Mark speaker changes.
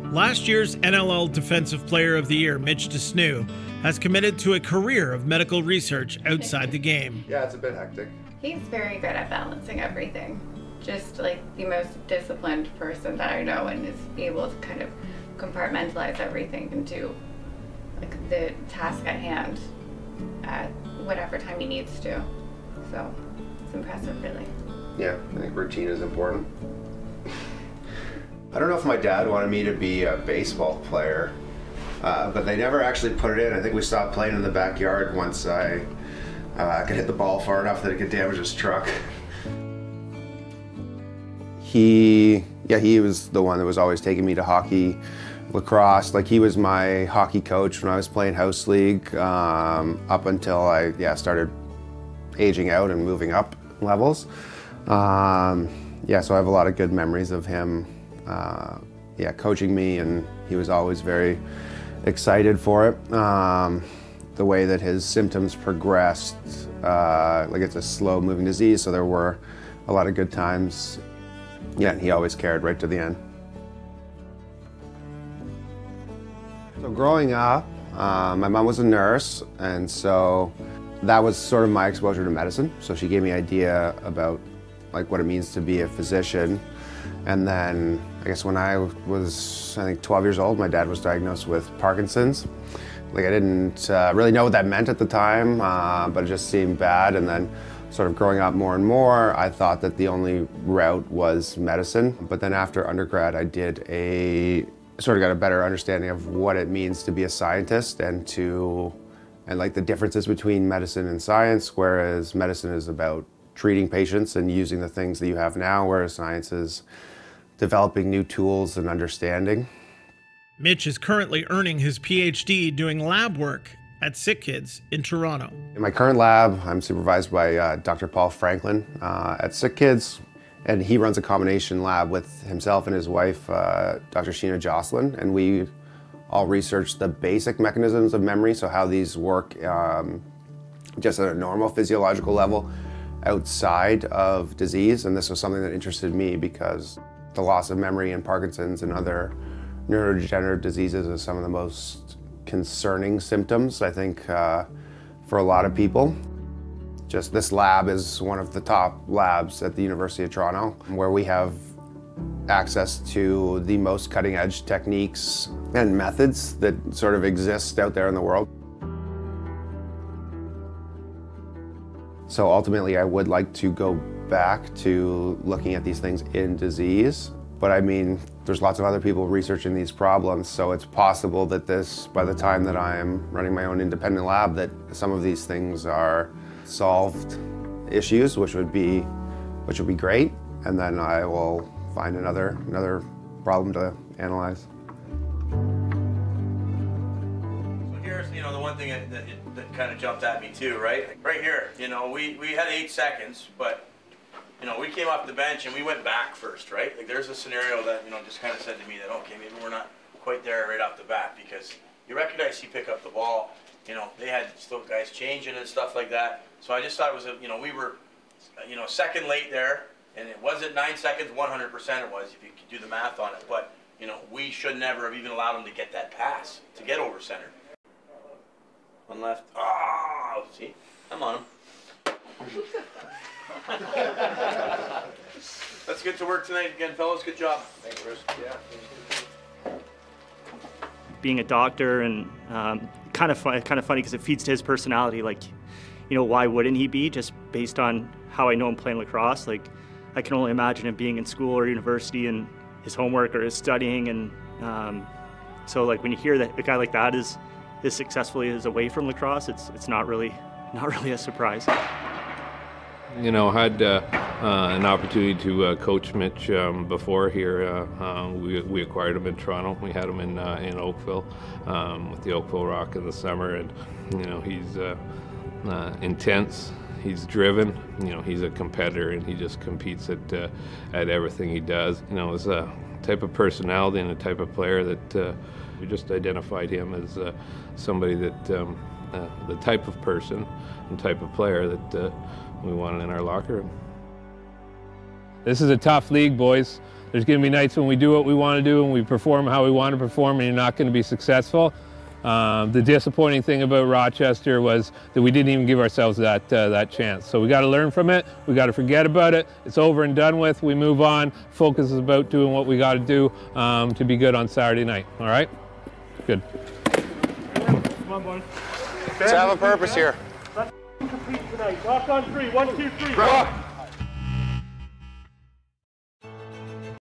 Speaker 1: Last year's NLL Defensive Player of the Year, Mitch Snoo, has committed to a career of medical research outside the game.
Speaker 2: Yeah, it's a bit hectic.
Speaker 3: He's very good at balancing everything. Just like the most disciplined person that I know, and is able to kind of compartmentalize everything into like the task at hand at whatever time he needs to. So it's impressive, really.
Speaker 2: Yeah, I think routine is important. I don't know if my dad wanted me to be a baseball player, but they never actually put it in. I think we stopped playing in the backyard once I could hit the ball far enough that it could damage his truck. He was the one that was always taking me to hockey, lacrosse. Like, he was my hockey coach when I was playing house league, up until I started aging out and moving up levels. So I have a lot of good memories of him coaching me, and he was always very excited for it. The way that his symptoms progressed, like, it's a slow moving disease, so there were a lot of good times. Yeah, and he always cared right to the end. So growing up, my mom was a nurse, and so that was sort of my exposure to medicine. So she gave me an idea about like what it means to be a physician. And then I guess when I was, I think, 12 years old, my dad was diagnosed with Parkinson's. Like, I didn't really know what that meant at the time, but it just seemed bad. And then sort of growing up more and more, I thought that the only route was medicine. But then after undergrad, I sort of got a better understanding of what it means to be a scientist and like the differences between medicine and science, whereas medicine is about treating patients and using the things that you have now, whereas science is developing new tools and understanding.
Speaker 1: Mitch is currently earning his PhD doing lab work at Sick Kids in Toronto.
Speaker 2: In my current lab, I'm supervised by Dr. Paul Franklin at Sick Kids, and he runs a combination lab with himself and his wife, Dr. Sheena Jocelyn, and we all research the basic mechanisms of memory, so how these work just at a normal physiological level outside of disease. And this was something that interested me because the loss of memory in Parkinson's and other neurodegenerative diseases is some of the most concerning symptoms, I think, for a lot of people. Just this lab is one of the top labs at the University of Toronto, where we have access to the most cutting-edge techniques and methods that sort of exist out there in the world. So ultimately, I would like to go back to looking at these things in disease. But I mean, there's lots of other people researching these problems, so it's possible that by the time that I'm running my own independent lab, that some of these things are solved issues, which would be great, and then I will find another problem to analyze.
Speaker 4: So here's, the one thing that kind of jumped at me too, right? Right here, we had 8 seconds, but we came off the bench and we went back first, right? Like, there's a scenario that, just kind of said to me that, okay, maybe we're not quite there right off the bat, because you recognize he picked up the ball, they had still guys changing and stuff like that. So I just thought it was, we were, a second late there, and it wasn't 9 seconds, 100% it was, if you could do the math on it. But, we should never have even allowed him to get that pass, to get over center. One left. Oh, see, I'm on him. Let's get to work tonight again, fellas. Good job. Thanks, Bruce. Yeah.
Speaker 5: Being a doctor, and kind of funny because it feeds to his personality. Like, why wouldn't he be? Just based on how I know him playing lacrosse. Like, I can only imagine him being in school or university and his homework or his studying, and so like when you hear that a guy like that is as successfully is away from lacrosse, it's not really a surprise.
Speaker 6: Had an opportunity to coach Mitch before here. We acquired him in Toronto. We had him in Oakville with the Oakville Rock in the summer, and he's intense. He's driven. He's a competitor, and he just competes at everything he does. It's a type of personality and a type of player that we just identified him as somebody that the type of person and type of player that we wanted in our locker room. This is a tough league, boys. There's going to be nights when we do what we want to do and we perform how we want to perform, and you're not going to be successful. The disappointing thing about Rochester was that we didn't even give ourselves that chance. So we got to learn from it. We got to forget about it. It's over and done with. We move on. Focus is about doing what we got to do to be good on Saturday night. All right? Good.
Speaker 7: Come on, boys.
Speaker 2: Let's have a purpose here.
Speaker 7: Let's complete tonight. Lock on 3. 1, 2, 3.
Speaker 2: Rock.